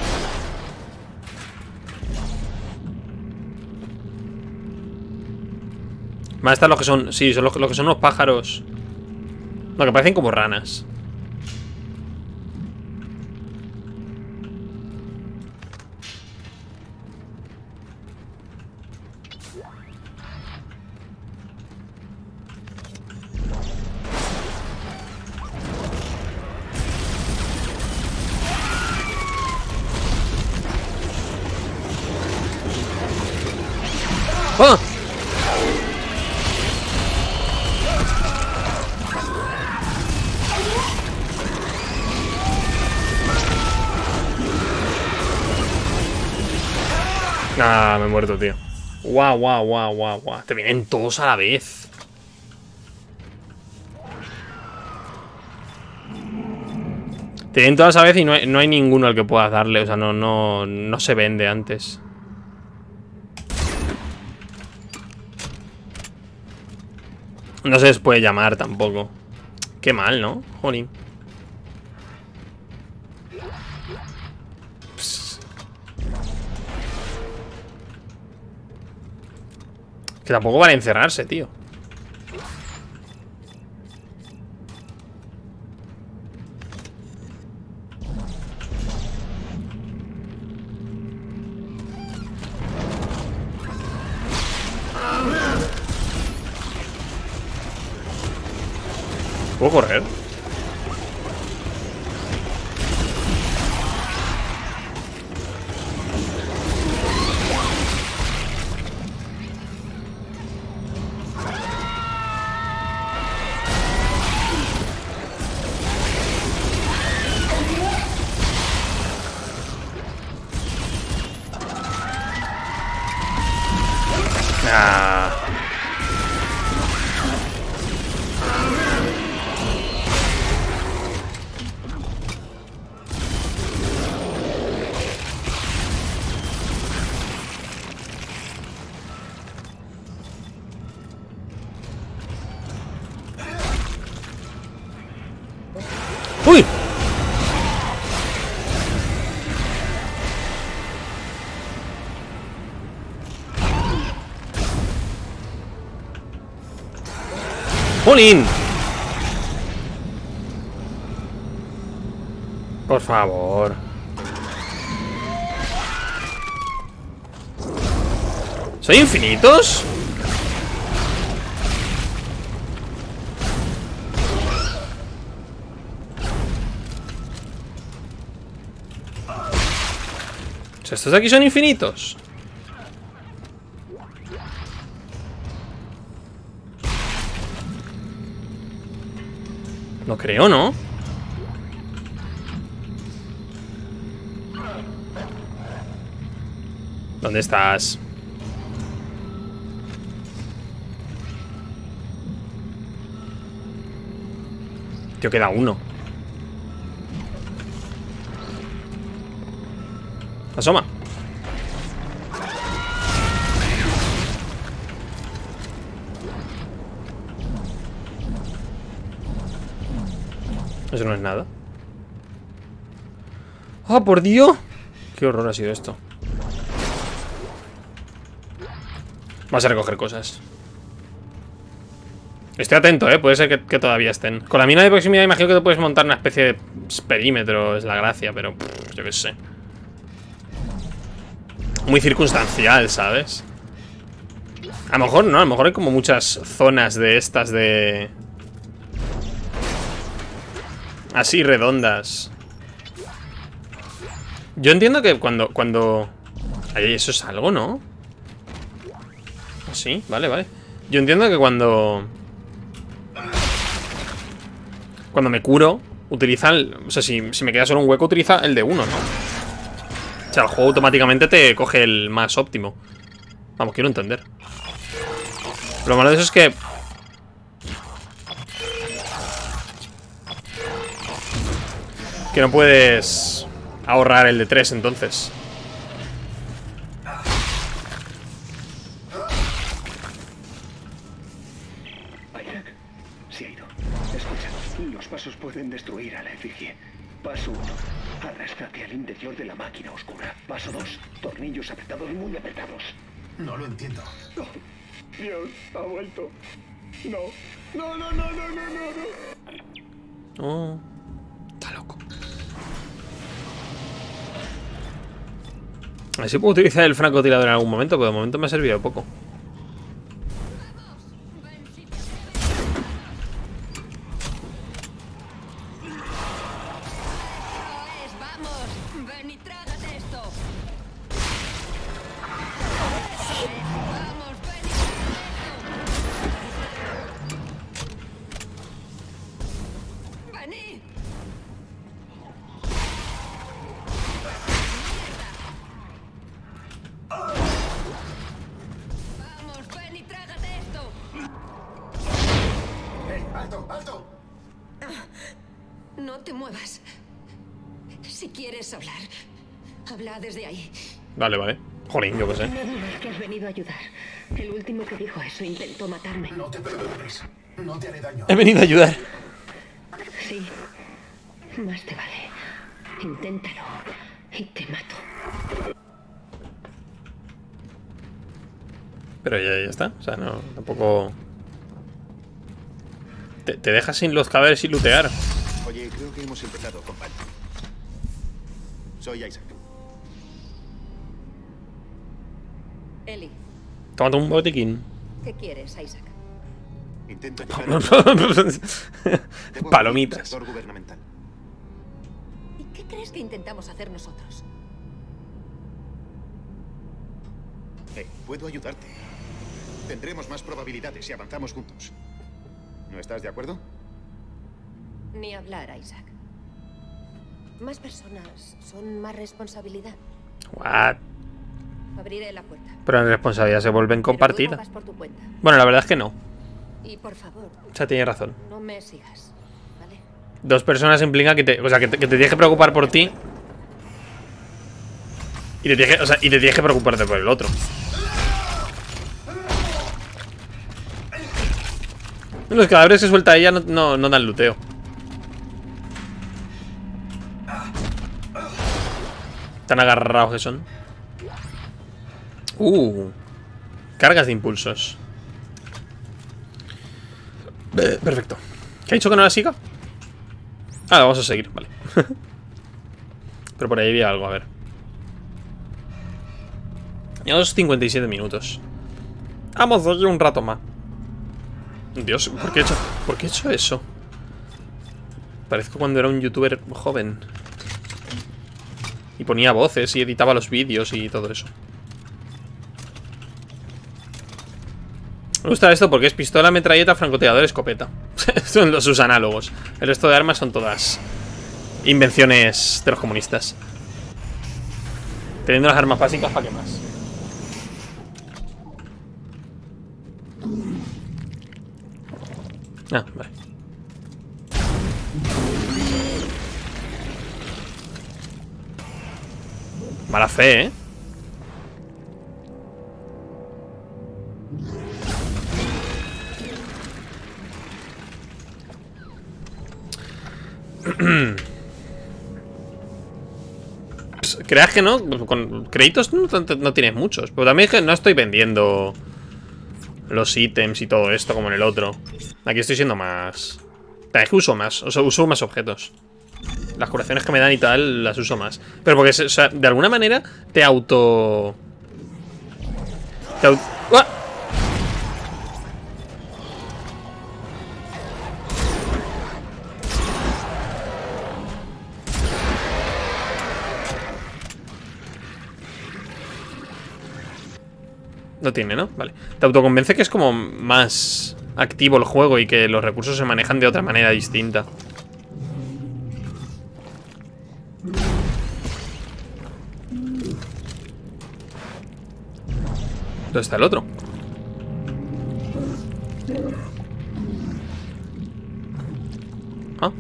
A: Van a estar los que son... Sí, son los, los que son unos pájaros. No, que parecen como ranas. ¡Ah! Ah, me he muerto, tío. Guau, guau, guau, guau, guau. Te vienen todos a la vez. Te vienen todos a la vez y no hay, no hay ninguno al que puedas darle. O sea, no, no, no se vende antes. No se les puede llamar tampoco. Qué mal, ¿no? Jolín. Psst. Que tampoco van a encerrarse, tío. ¿Puedo correr? Ah. ¡Uy! ¡Jolín! Por favor. ¿Soy infinitos? O sea, estos de aquí son infinitos. No creo, ¿no? ¿Dónde estás? Tío, queda uno. Asoma. Eso no es nada. ¡Oh, por Dios! Qué horror ha sido esto. Vas a recoger cosas. Estoy atento, eh. Puede ser que, que todavía estén. Con la mina de proximidad imagino que te puedes montar una especie de perímetro. Es la gracia, pero pff, yo qué sé. Muy circunstancial, ¿sabes? A lo mejor no, a lo mejor hay como muchas zonas de estas de... así redondas. Yo entiendo que cuando... cuando... Ay, eso es algo, ¿no? Sí, vale, vale. Yo entiendo que cuando... cuando me curo, utiliza el... O sea, si, si me queda solo un hueco, utiliza el de uno, ¿no? O sea, el juego automáticamente te coge el más óptimo. Vamos, quiero entender. Lo malo de eso es que... que no puedes ahorrar el de tres, entonces.
E: Isaac, se ha ido. Escucha, los pasos pueden destruir a la efigie. Paso uno, arrástrate al interior de la máquina oscura. Paso dos, tornillos apretados, muy apretados.
B: No lo entiendo.
E: Oh, Dios, ha vuelto. No, no, no, no, no, no, no.
A: Oh, está loco. A ver si puedo utilizar el francotirador en algún momento, pero de momento me ha servido de poco.
B: ¡Alto, alto!
D: No te muevas. Si quieres hablar, habla desde ahí.
A: Vale, vale. Jolín, yo qué sé.
D: No dudes que has venido a ayudar. El último que dijo eso intentó matarme.
B: No te preocupes. No te haré daño.
A: He venido a ayudar.
D: Sí, más te vale. Inténtalo y te mato.
A: Pero ya, ya está. O sea, no, tampoco... Te, te dejas sin los cadáveres y lootear.
G: Oye, creo que hemos empezado, compañero. Soy Isaac.
C: Eli,
A: Tómate un botiquín.
C: ¿qué quieres, Isaac?
G: Intento llegar a... Debo
A: Palomitas.
G: abrir un sector gubernamental.
C: ¿Y qué crees que intentamos hacer nosotros?
G: Eh, puedo ayudarte. Tendremos más probabilidades si avanzamos juntos. ¿No estás de acuerdo?
C: Ni hablar, Isaac. Más personas son más responsabilidad.
A: What?
C: Abriré la puerta.
A: Pero las responsabilidades se vuelven
C: Pero luego
A: compartidas.
C: vas por tu cuenta.
A: Bueno, la verdad es que no.
C: Y por favor,
A: O sea, tiene razón.
C: no me sigas, ¿vale?
A: Dos personas implica que te, o sea, que te, que te tienes que preocupar por ti. Y te tienes que, o sea, y te tienes que preocuparte por el otro. Los cadáveres que suelta ella no, no, no dan luteo. Tan agarrados que son. Uh, cargas de impulsos. Eh, perfecto. ¿Qué ha dicho que no la siga? Ah, la vamos a seguir, vale. Pero por ahí había algo, a ver. Llevamos cincuenta y siete minutos. Vamos a seguir un rato más. Dios, ¿por qué he hecho, ¿por qué he hecho eso? Parezco cuando era un youtuber joven. Y ponía voces y editaba los vídeos y todo eso. Me gusta esto porque es pistola, metralleta, francotirador, escopeta. Son los sus análogos. El resto de armas son todas invenciones de los comunistas. Teniendo las armas básicas, ¿para qué más? Ah, vale. Mala fe, ¿eh? Creas que no, con créditos no, no tienes muchos. Pero también es que no estoy vendiendo los ítems y todo esto como en el otro. Aquí estoy siendo más... Es que uso más, o sea, uso más objetos. Las curaciones que me dan y tal las uso más. Pero porque, o sea, de alguna manera te auto... Te auto... ¡Uah! No tiene, ¿no? Vale. Te autoconvence que es como más activo el juego y que los recursos se manejan de otra manera distinta. ¿Dónde está el otro? ¿Ah?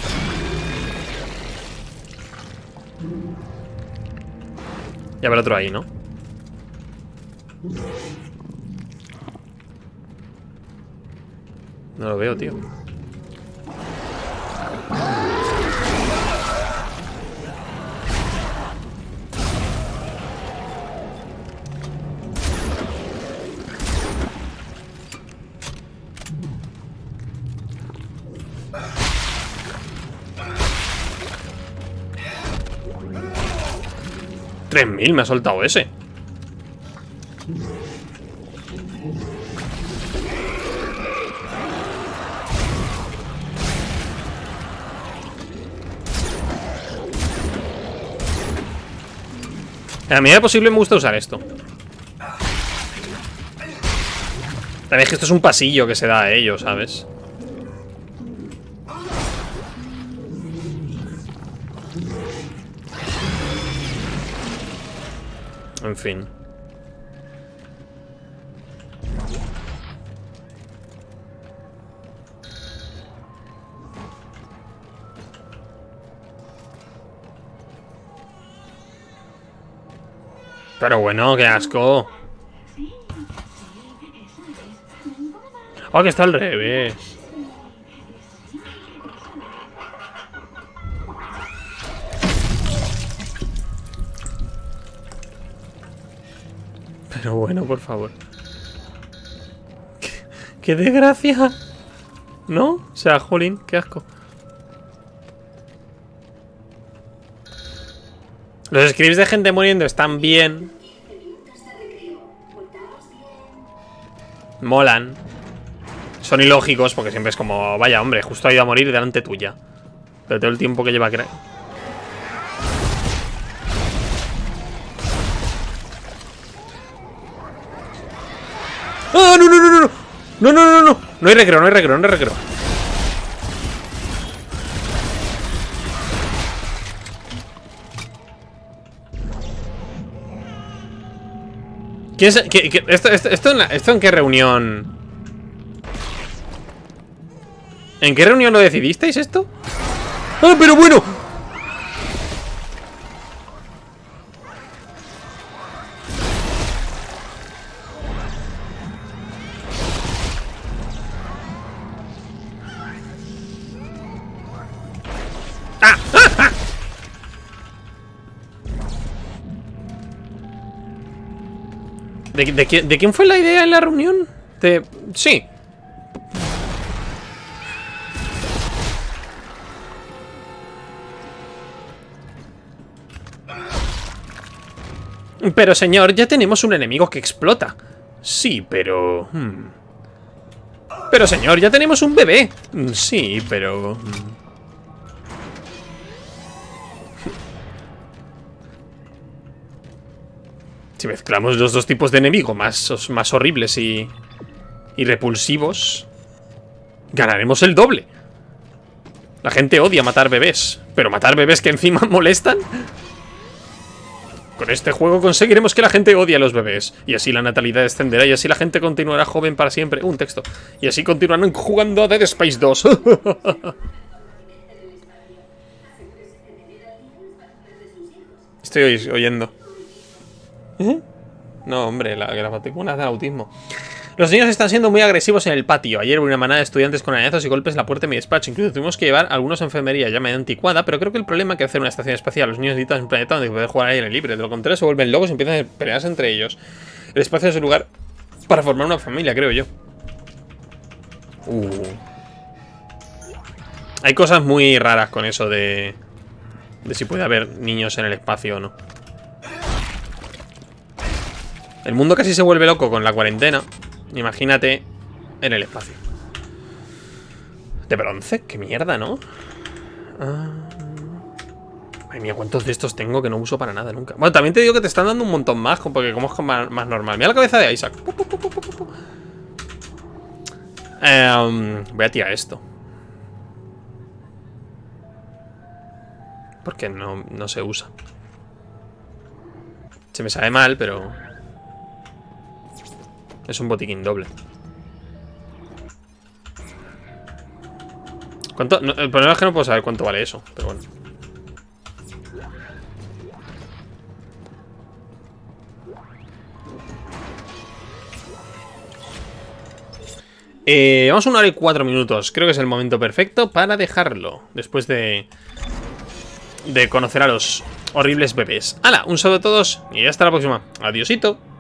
A: Ya habrá otro ahí, ¿no? No lo veo, tío. tres mil me ha soltado ese. En la medida de posible me gusta usar esto. También es que esto es un pasillo que se da a ellos, ¿sabes? En fin. Pero bueno, qué asco. Oh, que está al revés. Pero bueno, por favor. ¡Qué, qué desgracia! ¿No? O sea, jolín, qué asco. Los scripts de gente muriendo están bien. Molan. Son ilógicos porque siempre es como, vaya hombre, justo ha ido a morir delante tuya. Pero todo el tiempo que lleva a creer. ¡Ah, no, no, no, no! No, no, no, no, no. No hay recreo, no hay recreo, no hay recreo. ¿Quién es, qué, qué, esto, esto, esto, en la, ¿Esto en qué reunión? ¿En qué reunión lo decidisteis esto? ¡Ah, pero bueno! ¡Ah! ¡Ah! ¡Ah! ¿De, de, de, ¿De quién fue la idea en la reunión? De... Sí. Pero señor, ya tenemos un enemigo que explota. Sí, pero... Hmm. Pero señor, ya tenemos un bebé. Sí, pero... Hmm. Si mezclamos los dos tipos de enemigos más, más horribles y, y repulsivos, ganaremos el doble. La gente odia matar bebés, pero matar bebés que encima molestan. Con este juego conseguiremos que la gente odie a los bebés. Y así la natalidad descenderá y así la gente continuará joven para siempre. Un texto. Y así continuarán jugando a Dead Space dos. Estoy oyendo. ¿Eh? No, hombre, la, la vacuna da autismo. Los niños están siendo muy agresivos en el patio. Ayer hubo una manada de estudiantes con arañazos y golpes en la puerta de mi despacho. Incluso tuvimos que llevar a algunos a enfermería ya medio anticuada. Pero creo que el problema es que hacer una estación espacial. Los niños necesitan un planeta donde poder jugar al aire libre. De lo contrario se vuelven locos y empiezan a pelearse entre ellos. El espacio es un lugar para formar una familia, creo yo. Uh. Hay cosas muy raras con eso de... De si puede haber niños en el espacio o no. El mundo casi se vuelve loco con la cuarentena. Imagínate en el espacio. De bronce, qué mierda, ¿no? Ah. Ay mía, cuántos de estos tengo que no uso para nada nunca. Bueno, también te digo que te están dando un montón más, porque como es más, más normal. Mira la cabeza de Isaac. eh, um, Voy a tirar esto. Porque no, no se usa. Se me sabe mal, pero... Es un botiquín doble. ¿Cuánto? No, el problema es que no puedo saber cuánto vale eso, pero bueno. Eh, vamos a una hora y cuatro minutos. Creo que es el momento perfecto para dejarlo. Después de... De conocer a los horribles bebés. ¡Hala! Un saludo a todos y hasta la próxima. Adiosito.